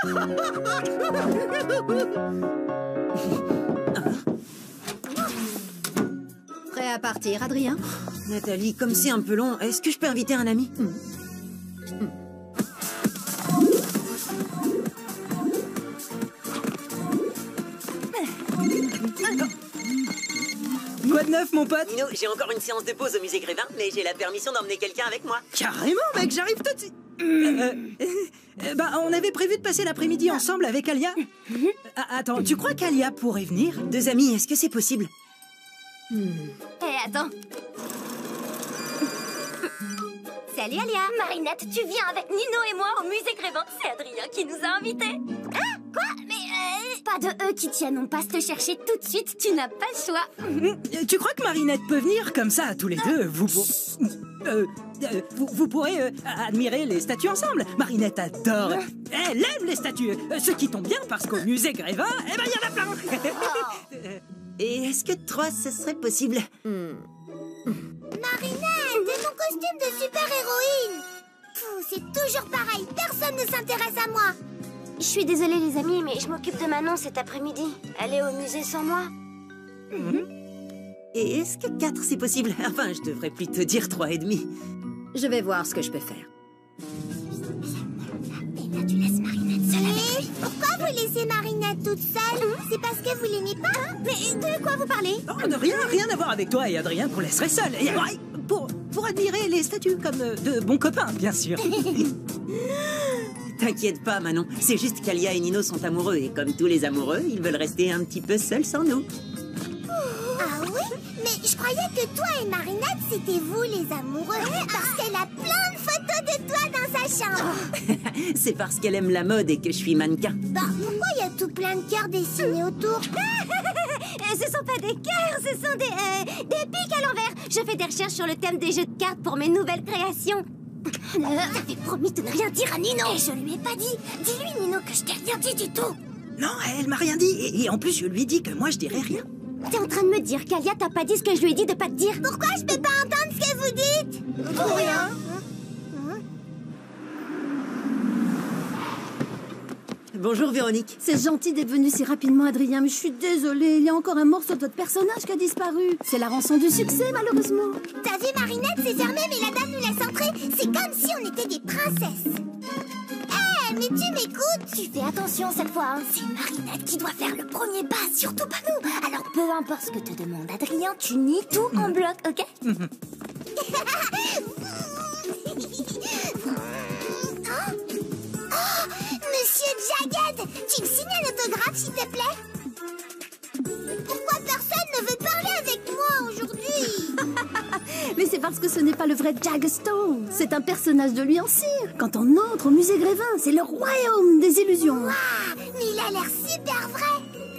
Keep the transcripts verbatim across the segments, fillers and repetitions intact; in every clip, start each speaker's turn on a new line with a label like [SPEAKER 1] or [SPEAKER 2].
[SPEAKER 1] Prêt à partir, Adrien?
[SPEAKER 2] Nathalie, comme c'est un peu long, est-ce que je peux inviter un ami? mmh. Mmh.
[SPEAKER 3] Quoi de neuf, mon pote?
[SPEAKER 2] Nino, j'ai encore une séance de pause au musée Grévin, mais j'ai la permission d'emmener quelqu'un avec moi.
[SPEAKER 3] Carrément, mec, j'arrive tout de suite. Euh, euh, euh, bah, on avait prévu de passer l'après-midi ensemble avec Alia. Ah, attends, tu crois qu'Alia pourrait venir?
[SPEAKER 2] Deux amis, est-ce que c'est possible?
[SPEAKER 1] Eh, hey, attends. Salut, Alia.
[SPEAKER 4] Marinette, tu viens avec Nino et moi au musée Grévin. C'est Adrien qui nous a invités. Hein? Quoi? Mais euh... Pas de eux qui tiennent, on passe te chercher tout de suite. Tu n'as pas le choix.
[SPEAKER 3] Euh, tu crois que Marinette peut venir comme ça, tous les deux? Vous, pour... euh, euh, vous, vous pourrez euh, admirer les statues ensemble. Marinette adore. Elle aime les statues. Euh, ceux qui tombent bien parce qu'au musée Grévin, eh ben, il y en a plein.
[SPEAKER 2] Et est-ce que trois, ce serait possible?
[SPEAKER 1] hmm.
[SPEAKER 4] Marinette, et mon costume de super-héroïne. C'est toujours pareil, personne ne s'intéresse à moi. Je suis désolée les amis, mais je m'occupe de Manon cet après-midi. Elle est au musée sans moi.
[SPEAKER 2] Mmh. Et est-ce que quatre, c'est possible? Enfin, je devrais plutôt dire trois et demi.
[SPEAKER 1] Je vais voir ce que je peux faire.
[SPEAKER 4] Et là, tu laisses Marinette seule avec lui. Pourquoi vous laissez Marinette toute seule? C'est parce que vous l'aimez pas? Mais de quoi vous parlez?
[SPEAKER 3] Oh, de rien, rien à voir avec toi et Adrien qu'on laisserait seul. Et, ouais, pour, pour admirer les statues comme euh, de bons copains, bien sûr.
[SPEAKER 2] T'inquiète pas, Manon. C'est juste qu'Alia et Nino sont amoureux et comme tous les amoureux, ils veulent rester un petit peu seuls sans nous.
[SPEAKER 4] Ah oui? Mais je croyais que toi et Marinette, c'était vous les amoureux. Parce qu'elle a plein de photos de toi dans sa chambre.
[SPEAKER 2] C'est parce qu'elle aime la mode et que je suis mannequin.
[SPEAKER 4] Bah, pourquoi il y a tout plein de cœurs dessinés autour? Ce sont pas des cœurs, ce sont des, euh, des pics à l'envers. Je fais des recherches sur le thème des jeux de cartes pour mes nouvelles créations. Euh, T'avais promis de ne rien dire à Nino. Et je lui ai pas dit. Dis-lui, Nino, que je t'ai rien dit du tout.
[SPEAKER 3] Non, elle m'a rien dit. Et, et en plus, je lui ai dit que moi, je dirais rien.
[SPEAKER 4] T'es en train de me dire qu'Alia t'a pas dit ce que je lui ai dit de pas te dire? Pourquoi je peux pas entendre ce que vous dites? Pour rien.
[SPEAKER 2] Bonjour, Véronique.
[SPEAKER 1] C'est gentil d'être venu si rapidement, Adrien, mais je suis désolée. Il y a encore un morceau de votre personnage qui a disparu. C'est la rançon du succès, malheureusement.
[SPEAKER 4] T'as vu, Marinette, c'est fermé, mais la dame nous laisse entrer. C'est comme si on était des princesses. Hé, hey, mais tu m'écoutes? Tu fais attention cette fois, hein. C'est Marinette qui doit faire le premier pas, surtout pas nous. Alors peu importe ce que te demande Adrien, tu nies tout en bloc, ok? Monsieur Jagged, tu me signes un autographe, s'il te plaît? Pourquoi personne ne veut parler avec moi aujourd'hui?
[SPEAKER 1] Mais c'est parce que ce n'est pas le vrai Jagstone. C'est un personnage de lui en cire. Quand on entre au musée Grévin, c'est le royaume des illusions.
[SPEAKER 4] Waouh, mais il a l'air super vrai.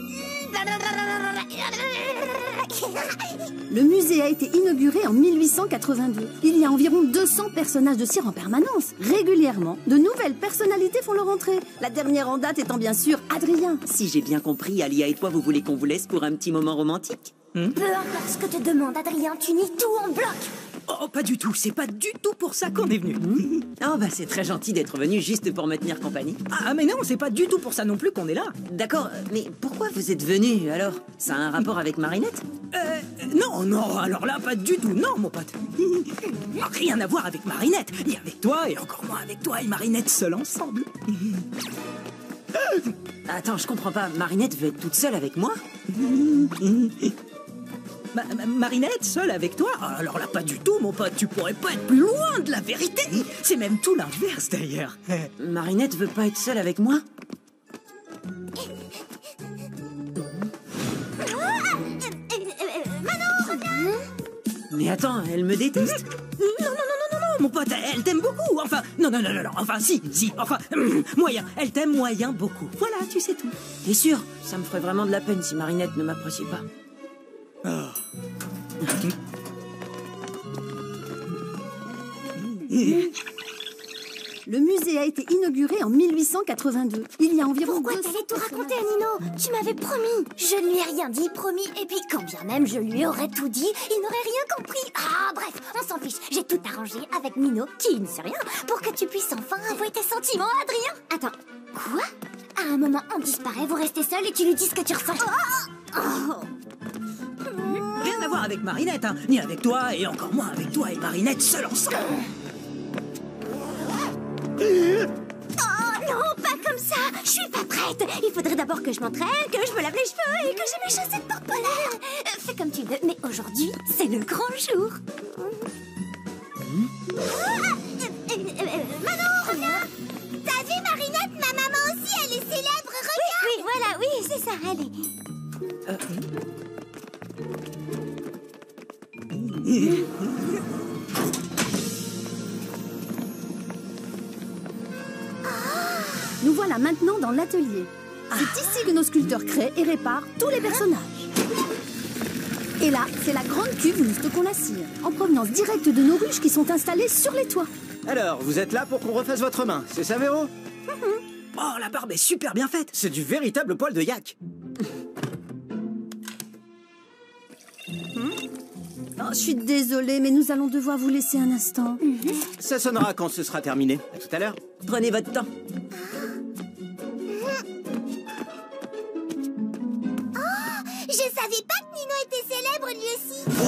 [SPEAKER 1] Le musée a été inauguré en mille huit cent quatre-vingt-deux. Il y a environ deux cents personnages de cire en permanence. Régulièrement, de nouvelles personnalités font leur entrée. La dernière en date étant bien sûr Adrien.
[SPEAKER 2] Si j'ai bien compris, Alia et toi, vous voulez qu'on vous laisse pour un petit moment romantique?
[SPEAKER 4] hmm? Peu importe ce que te demande Adrien, tu nies tout en bloc.
[SPEAKER 3] Oh, pas du tout. C'est pas du tout pour ça qu'on est venu.
[SPEAKER 2] Mmh. Oh, bah c'est très gentil d'être venu juste pour me tenir compagnie.
[SPEAKER 3] Ah, mais non, c'est pas du tout pour ça non plus qu'on est là.
[SPEAKER 2] D'accord, mais pourquoi vous êtes venu alors? Ça a un rapport avec Marinette?
[SPEAKER 3] Euh, non, non, alors là, pas du tout. Non, mon pote. Rien à voir avec Marinette. Ni avec toi, et encore moins avec toi et Marinette seuls ensemble.
[SPEAKER 2] Attends, je comprends pas. Marinette veut être toute seule avec moi?
[SPEAKER 3] Ma ma Marinette, seule avec toi? Alors là, pas du tout, mon pote. Tu pourrais pas être plus loin de la vérité. C'est même tout l'inverse, d'ailleurs.
[SPEAKER 2] Marinette veut pas être seule avec moi? Mais attends, elle me déteste?
[SPEAKER 3] Non, non, non, non, non, non, mon pote, elle t'aime beaucoup. Enfin, non, non, non, non, non, enfin, si, si, enfin, hum, moyen. Elle t'aime moyen beaucoup. Voilà, tu sais tout.
[SPEAKER 2] T'es sûr? Ça me ferait vraiment de la peine si Marinette ne m'appréciait pas.
[SPEAKER 3] Oh.
[SPEAKER 1] Le musée a été inauguré en mille huit cent quatre-vingt-deux. Il y a environ
[SPEAKER 4] Pourquoi
[SPEAKER 1] deux cents
[SPEAKER 4] t'allais tout raconter à
[SPEAKER 1] personnages.
[SPEAKER 4] Nino? Tu m'avais promis. Je ne lui ai rien dit, promis. Et puis, quand bien même je lui aurais tout dit, il n'aurait rien compris. Ah, bref, on s'en fiche. J'ai tout arrangé avec Nino, qui ne sait rien, pour que tu puisses enfin avouer tes sentiments, Adrien. Attends, quoi? À un moment, on disparaît, vous restez seul et tu lui dis ce que tu ressens. Oh, oh.
[SPEAKER 3] Rien à voir avec Marinette, hein. Ni avec toi, et encore moins avec toi et Marinette seuls ensemble.
[SPEAKER 4] Oh non, pas comme ça. Je suis pas prête. Il faudrait d'abord que je m'entraîne, que je me lave les cheveux et que j'ai mes chaussettes porte-bonheur. Euh, fais comme tu veux, mais aujourd'hui, c'est le grand jour. Mmh. Ah, euh, euh, euh, Maman, reviens. T'as vu Marinette, ma maman aussi, elle est célèbre, regarde. Oui, oui, voilà, oui, c'est ça, allez.
[SPEAKER 3] Euh...
[SPEAKER 1] Nous voilà maintenant dans l'atelier. C'est ici que nos sculpteurs créent et réparent tous les personnages. Et là, c'est la grande cuve où nous stockons la cire, en provenance directe de nos ruches qui sont installées sur les toits.
[SPEAKER 5] Alors, vous êtes là pour qu'on refasse votre main, c'est ça, Véro?
[SPEAKER 3] Oh, la barbe est super bien faite.
[SPEAKER 5] C'est du véritable poil de yak.
[SPEAKER 1] Oh, je suis désolée, mais nous allons devoir vous laisser un instant.
[SPEAKER 5] Ça sonnera quand ce sera terminé. À tout à l'heure.
[SPEAKER 2] Prenez votre temps.
[SPEAKER 4] Je savais pas que Nino était célèbre lui aussi.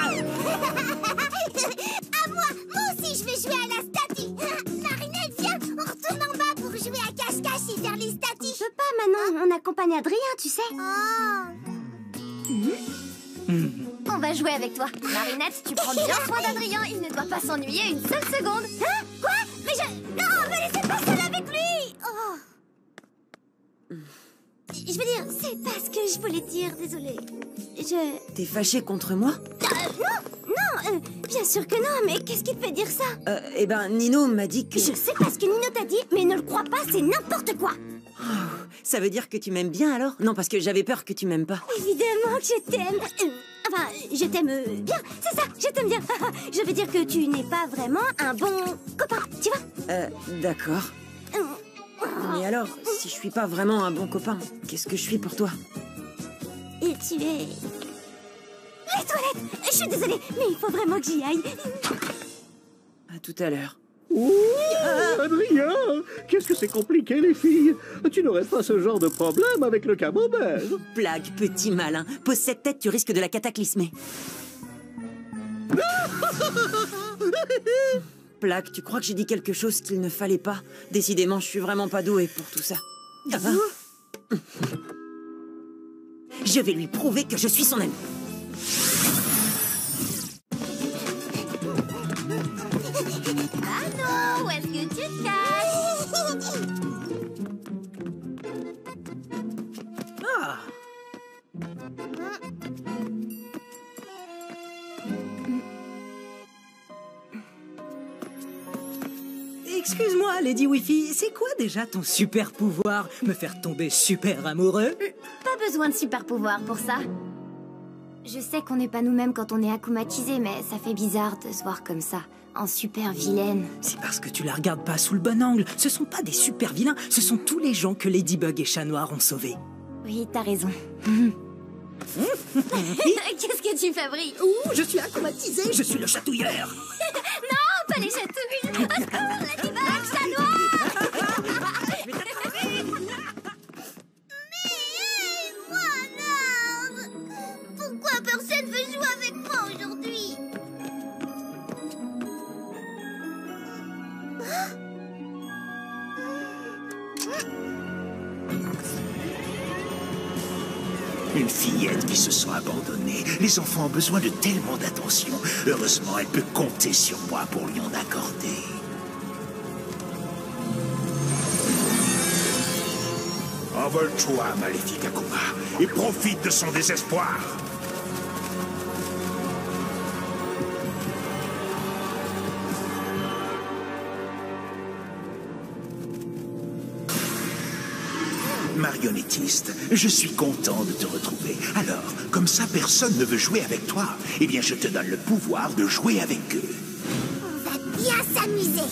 [SPEAKER 4] À moi, moi aussi je vais jouer à la statue. Marinette, viens, on retourne en bas pour jouer à cache-cache et faire les statues. Je peux pas maintenant, on accompagne Adrien, tu sais. Oh. Mmh. On va jouer avec toi. Marinette, tu prends bien soin d'Adrien, il ne doit pas s'ennuyer une seule seconde. Hein? Quoi? Mais je... Non, me laissez pas seule avec lui. Oh. Je veux dire, c'est pas ce que je voulais dire, désolée. Je...
[SPEAKER 2] T'es fâché contre moi?
[SPEAKER 4] Euh, non, non, euh, bien sûr que non, mais qu'est-ce qui te fait dire ça?
[SPEAKER 2] Euh, eh ben, Nino m'a dit que...
[SPEAKER 4] Je sais pas ce que Nino t'a dit, mais ne le crois pas, c'est n'importe quoi.
[SPEAKER 2] Oh, ça veut dire que tu m'aimes bien, alors? Non, parce que j'avais peur que tu m'aimes pas.
[SPEAKER 4] Évidemment que je t'aime. Euh, enfin, je t'aime euh, bien, c'est ça, je t'aime bien. Je veux dire que tu n'es pas vraiment un bon copain, tu vois?
[SPEAKER 2] Euh, d'accord.
[SPEAKER 4] Euh,
[SPEAKER 2] Mais alors, si je suis pas vraiment un bon copain, qu'est-ce que je suis pour toi?
[SPEAKER 4] Et tu es... Les toilettes. Je suis désolée, mais il faut vraiment que j'y aille.
[SPEAKER 2] À tout à l'heure.
[SPEAKER 6] Ouh, Adrien, qu'est-ce que c'est compliqué, les filles. Tu n'aurais pas ce genre de problème avec le camembert.
[SPEAKER 2] Blague, petit malin. Pose cette tête, tu risques de la cataclysmer. Plaque, tu crois que j'ai dit quelque chose qu'il ne fallait pas? Décidément, je suis vraiment pas douée pour tout ça. Ah. Je vais lui prouver que je suis son ami.
[SPEAKER 4] Ah non, où est-ce que tu te caches?
[SPEAKER 3] Ah. Excuse-moi, Lady Wifi, c'est quoi déjà ton super pouvoir? Me faire tomber super amoureux?
[SPEAKER 4] Pas besoin de super pouvoir pour ça. Je sais qu'on n'est pas nous-mêmes quand on est akumatisé, mais ça fait bizarre de se voir comme ça, en super vilaine.
[SPEAKER 3] C'est parce que tu la regardes pas sous le bon angle. Ce sont pas des super vilains, ce sont tous les gens que Ladybug et Chat Noir ont sauvés.
[SPEAKER 4] Oui, t'as raison. Qu'est-ce que tu fabriques?
[SPEAKER 3] Ouh, je suis akumatisé, je suis le chatouilleur.
[SPEAKER 4] Non, pas les chatouilles. Au secours, Ladybug, Chat Noir. Mais moi, non. Pourquoi personne veut jouer avec moi aujourd'hui?
[SPEAKER 7] Une fillette qui se sent abandonnée. Les enfants ont besoin de tellement d'attention. Heureusement, elle peut compter sur moi pour lui en accorder. Envole-toi, maléfique Akuma, et profite de son désespoir. Marionnettiste, je suis content de te retrouver. Alors, comme ça personne ne veut jouer avec toi, eh bien je te donne le pouvoir de jouer avec eux.
[SPEAKER 4] On va bien s'amuser.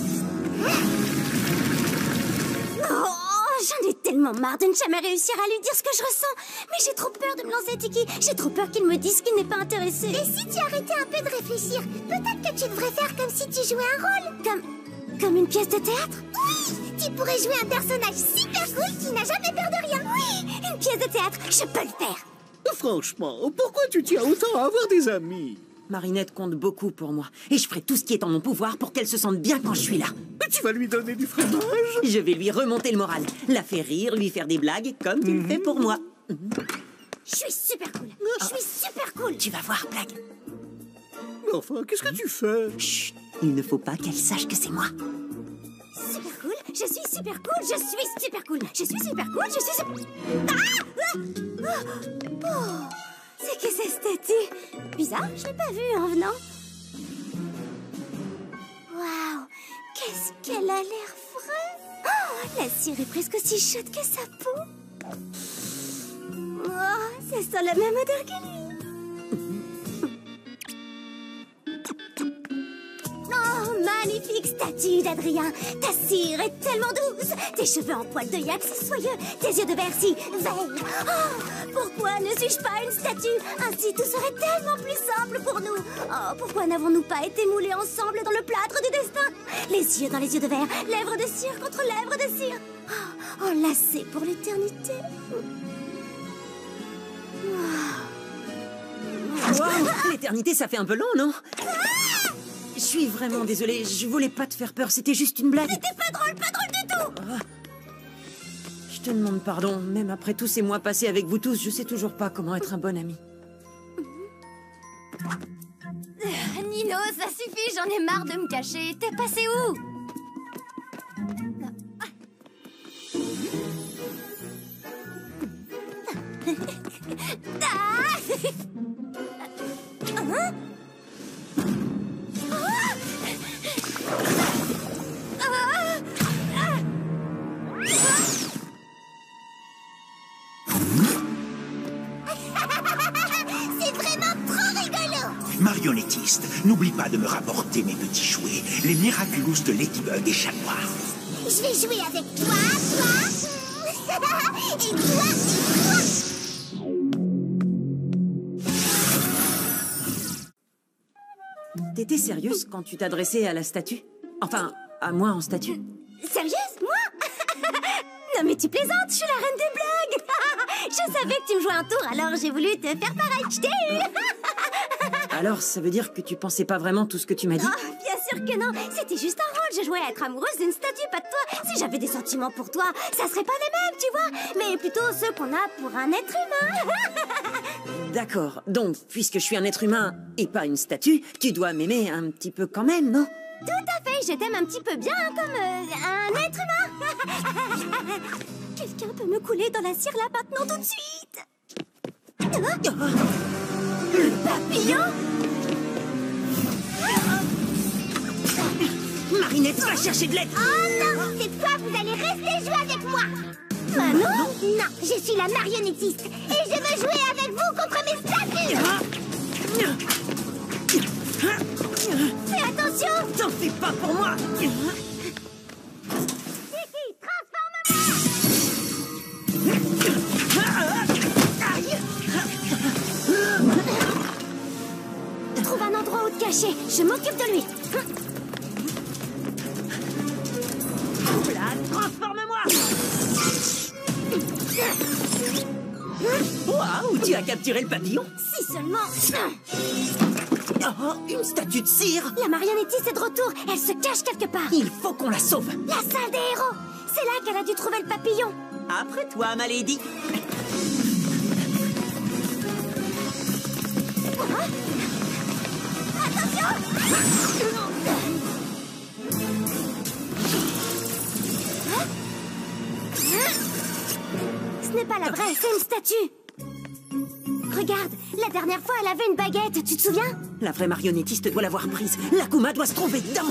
[SPEAKER 4] Oh, j'en ai tellement marre de ne jamais réussir à lui dire ce que je ressens. Mais j'ai trop peur de me lancer, Tiki. J'ai trop peur qu'il me dise qu'il n'est pas intéressé. Et si tu arrêtais un peu de réfléchir? Peut-être que tu devrais faire comme si tu jouais un rôle. Comme... comme une pièce de théâtre? Oui, Tu pourrais jouer un personnage super cool qui n'a jamais peur de rien. Oui, une pièce de théâtre, je peux le faire.
[SPEAKER 6] Franchement, pourquoi tu tiens autant à avoir des amis?
[SPEAKER 2] Marinette compte beaucoup pour moi. Et je ferai tout ce qui est en mon pouvoir pour qu'elle se sente bien quand je suis là.
[SPEAKER 6] Mais tu vas lui donner du fromage?
[SPEAKER 2] Je vais lui remonter le moral. La faire rire, lui faire des blagues, comme tu le fais pour moi.
[SPEAKER 4] Je suis super cool. Je suis super cool.
[SPEAKER 2] Tu vas voir, Blague.
[SPEAKER 6] Mais enfin, qu'est-ce que tu fais?
[SPEAKER 2] Chut, il ne faut pas qu'elle sache que c'est moi.
[SPEAKER 4] Super cool. Je suis super cool. Je suis super cool. Je suis super cool. Je suis super... Ah, ah, oh. C'est que cette statue? Bizarre, je l'ai pas vue en venant. Waouh, qu'est-ce qu'elle a l'air vraie. Oh, la cire est presque aussi chaude que sa peau. Oh, ça sent la même odeur que lui. Oh, magnifique statue d'Adrien. Ta cire est tellement douce. Tes cheveux en poil de yak si soyeux. Tes yeux de verre si verts. Oh, pourquoi ne suis-je pas une statue? Ainsi tout serait tellement plus simple pour nous. Oh, pourquoi n'avons-nous pas été moulés ensemble dans le plâtre du destin? Les yeux dans les yeux de verre, lèvres de cire contre lèvres de cire. Oh, enlacés pour l'éternité.
[SPEAKER 2] Wow, l'éternité, ça fait un peu long, non? Je suis vraiment désolée, je voulais pas te faire peur, c'était juste une blague.
[SPEAKER 4] C'était pas drôle, pas drôle du tout.
[SPEAKER 2] Oh. Je te demande pardon, même après tous ces mois passés avec vous tous, je sais toujours pas comment être un bon ami.
[SPEAKER 4] Nino, ça suffit, j'en ai marre de me cacher. T'es passé où? Hein? C'est vraiment trop rigolo.
[SPEAKER 7] Marionnettiste, n'oublie pas de me rapporter mes petits jouets, les Miraculous de Ladybug et Chat Noir.
[SPEAKER 4] Je vais jouer avec toi, toi, et toi, et toi.
[SPEAKER 2] T'étais sérieuse quand tu t'adressais à la statue? Enfin, à moi en statue?
[SPEAKER 4] Sérieuse, moi? Non mais tu plaisantes, je suis la reine des blagues. Je savais que tu me jouais un tour, alors j'ai voulu te faire pareil. Je t'ai eu.
[SPEAKER 2] Alors, ça veut dire que tu pensais pas vraiment tout ce que tu m'as dit?
[SPEAKER 4] Oh, bien sûr que non. C'était juste un rôle. Je jouais à être amoureuse d'une statue, pas de toi. Si j'avais des sentiments pour toi, ça serait pas les mêmes, tu vois. Mais plutôt ceux qu'on a pour un être humain.
[SPEAKER 2] D'accord. Donc, puisque je suis un être humain et pas une statue, tu dois m'aimer un petit peu quand même, non?
[SPEAKER 4] Tout à fait. Je t'aime un petit peu bien, comme euh, un être humain. Quelqu'un peut me couler dans la cire là maintenant tout de suite. Hein? Le papillon?
[SPEAKER 2] Marinette, va chercher de l'aide!
[SPEAKER 4] Oh non! Cette fois, vous allez rester jouer avec moi! Ah non? Non, je suis la marionnettiste et je veux jouer avec vous contre mes statues! Fais attention!
[SPEAKER 2] T'en fais pas pour moi!
[SPEAKER 4] Trouve un endroit où te cacher, je m'occupe de lui.
[SPEAKER 2] Transforme-moi! Waouh, tu as capturé le papillon?
[SPEAKER 4] Si seulement...
[SPEAKER 2] Oh, une statue de cire!
[SPEAKER 4] La marionnettiste est de retour, elle se cache quelque part.
[SPEAKER 2] Il faut qu'on la sauve!
[SPEAKER 4] La salle des héros! C'est là qu'elle a dû trouver le papillon.
[SPEAKER 2] Après toi, ma lady!
[SPEAKER 4] Ce n'est pas la vraie, c'est une statue. Regarde, la dernière fois, elle avait une baguette, tu te souviens?
[SPEAKER 2] La vraie marionnettiste doit l'avoir prise. L'Akuma doit se trouver dedans.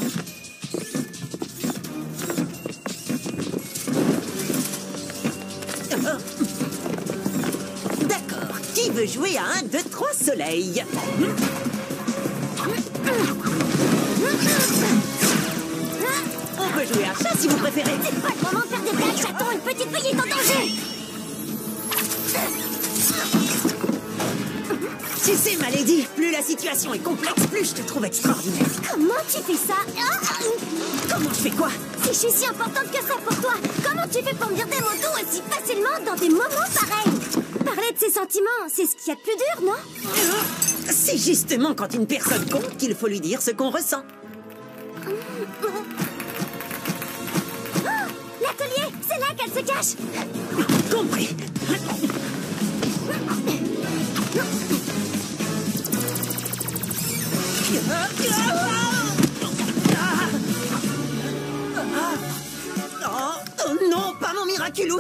[SPEAKER 2] D'accord. Qui veut jouer à un, deux, trois soleils? On peut jouer à chat si vous préférez.
[SPEAKER 4] C'est pas le moment de faire des blagues, chaton, une petite fille est en danger.
[SPEAKER 2] Tu sais, ma lady, plus la situation est complexe, plus je te trouve extraordinaire.
[SPEAKER 4] Comment tu fais ça?
[SPEAKER 2] Comment je fais quoi?
[SPEAKER 4] Si je suis si importante que ça pour toi. Comment tu fais pour me dire des mots doux aussi facilement dans des moments pareils? Parler de ses sentiments, c'est ce qu'il y a de plus dur, non?
[SPEAKER 2] C'est justement quand une personne compte qu'il faut lui dire ce qu'on ressent.
[SPEAKER 4] Oh, l'atelier, c'est là qu'elle se cache.
[SPEAKER 2] Compris. Oh non, pas mon Miraculous.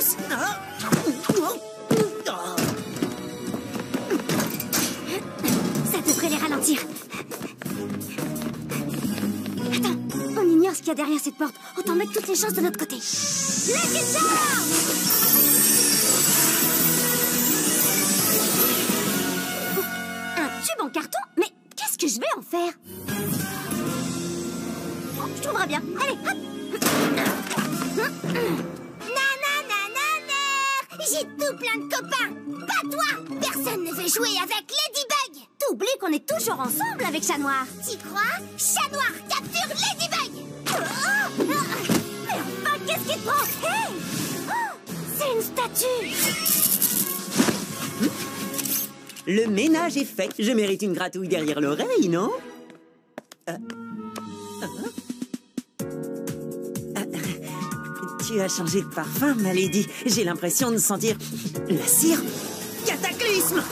[SPEAKER 4] Ça devrait les ralentir. Attends, on ignore ce qu'il y a derrière cette porte. Autant mettre toutes les chances de notre côté. Lucky Charm! Un tube en carton? Mais qu'est-ce que je vais en faire? Je trouverai bien. Allez, hop! J'ai tout plein de copains. Pas toi. Personne ne veut jouer avec Ladybug. T'oublies qu'on est toujours ensemble avec Chat Noir. T'y crois? Chat Noir, capture Ladybug. Oh, mais enfin, qu'est-ce qui te prend? Hey, oh, c'est une statue.
[SPEAKER 2] Le ménage est fait. Je mérite une gratouille derrière l'oreille, non? euh... Tu as changé de parfum, ma lady. J'ai l'impression de sentir la cire. Cataclysme!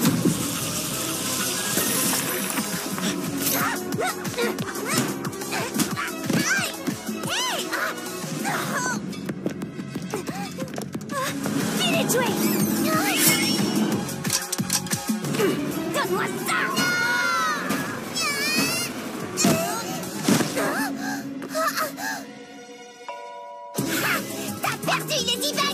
[SPEAKER 4] Finis de jouer! Donne-moi ça! Perdu, Ladybug!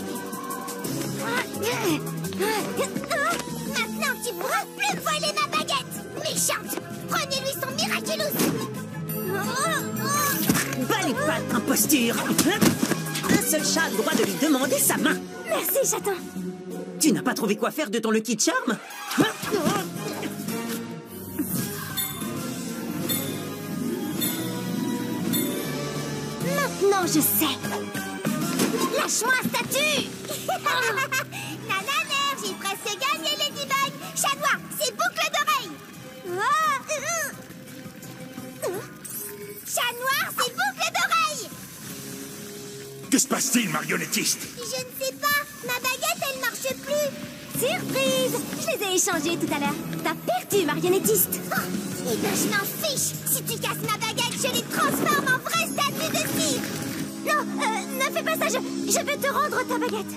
[SPEAKER 4] Maintenant, tu pourras plus voler ma baguette! Méchante! Prenez-lui son Miraculous!
[SPEAKER 2] Bas les pattes, imposture! Un seul chat a le droit de lui demander sa main!
[SPEAKER 4] Merci, chaton!
[SPEAKER 2] Tu n'as pas trouvé quoi faire de ton Lucky Charm?
[SPEAKER 4] Maintenant, je sais! Lâche-moi, statue! Nananer, j'ai presque gagné, Ladybug! Chat Noir, c'est boucle d'oreille! Chat Noir, c'est boucle d'oreille!
[SPEAKER 7] Que se passe-t-il, marionnettiste?
[SPEAKER 4] Je ne sais pas. Ma baguette, elle marche plus. Surprise! Je les ai échangées tout à l'heure. T'as perdu, marionnettiste. Oh, eh ben, je m'en fiche. Si tu casses ma baguette, je les transforme en vraie statue de cire. Non, euh, ne fais pas ça, je, je vais te rendre ta baguette.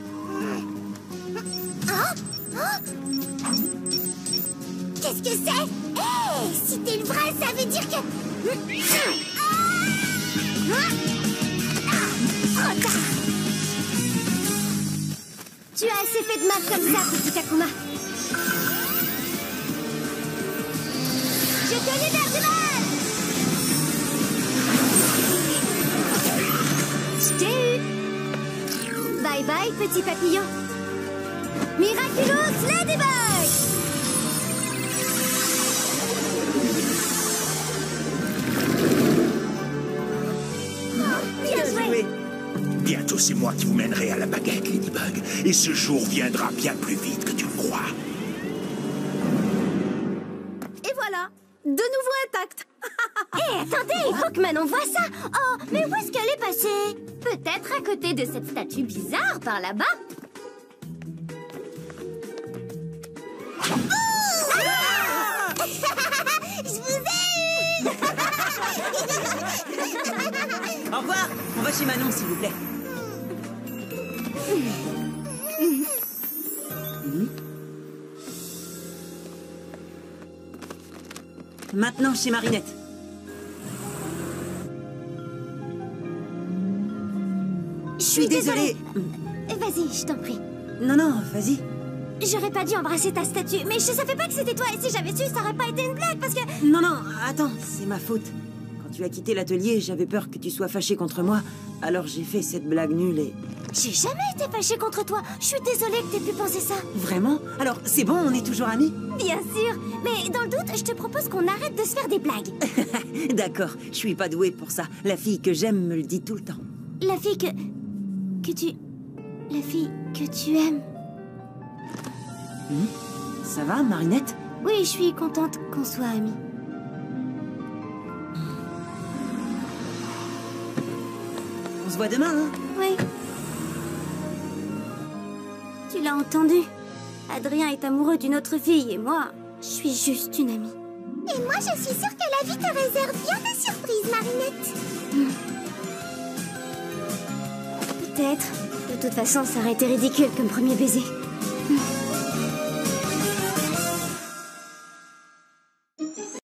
[SPEAKER 4] Oh, oh. Qu'est-ce que c'est? Hé, hey, si t'es le vrai, ça veut dire que... Trop tard. Tu as assez fait de mal comme ça, petit Takuma. Je te libère du mal. Je t'ai eu. Bye bye, petit papillon. Miraculous Ladybug. Oh, bien joué.
[SPEAKER 7] Bientôt, c'est moi qui vous mènerai à la baguette, Ladybug. Et ce jour viendra bien plus vite que tu le crois.
[SPEAKER 1] Et voilà, de nouveau intact.
[SPEAKER 4] Hé, hey, attendez, il faut que Manon voie ça. Oh, mais où est-ce qu'elle est passée? Peut-être à côté de cette statue bizarre par là-bas. Ah je vous ai eu.
[SPEAKER 2] Au revoir. On va chez Manon, s'il vous plaît. Maintenant, chez Marinette.
[SPEAKER 4] Je suis désolée.
[SPEAKER 2] désolée.
[SPEAKER 4] Vas-y, je t'en prie.
[SPEAKER 2] Non, non, vas-y.
[SPEAKER 4] J'aurais pas dû embrasser ta statue, mais je savais pas que c'était toi. Et si j'avais su, ça aurait pas été une blague, parce que...
[SPEAKER 2] Non, non, attends, c'est ma faute. Quand tu as quitté l'atelier, j'avais peur que tu sois fâché contre moi. Alors j'ai fait cette blague nulle et...
[SPEAKER 4] J'ai jamais été fâchée contre toi. Je suis désolée que t'aies pu penser ça.
[SPEAKER 2] Vraiment? Alors, c'est bon, on est toujours amis?
[SPEAKER 4] Bien sûr. Mais dans le doute, je te propose qu'on arrête de se faire des blagues.
[SPEAKER 2] D'accord, je suis pas douée pour ça. La fille que j'aime me le dit tout le temps.
[SPEAKER 4] La fille que... que tu... La fille que tu aimes.
[SPEAKER 2] Hmm? Ça va, Marinette?
[SPEAKER 4] Oui, je suis contente qu'on soit amis.
[SPEAKER 2] On se voit demain, hein?
[SPEAKER 4] Oui. Tu l'as entendu. Adrien est amoureux d'une autre fille et moi, je suis juste une amie.
[SPEAKER 8] Et moi, je suis sûre que la vie te réserve bien des surprises, Marinette.
[SPEAKER 4] Hmm. Peut-être. De toute façon, ça aurait été ridicule comme premier baiser.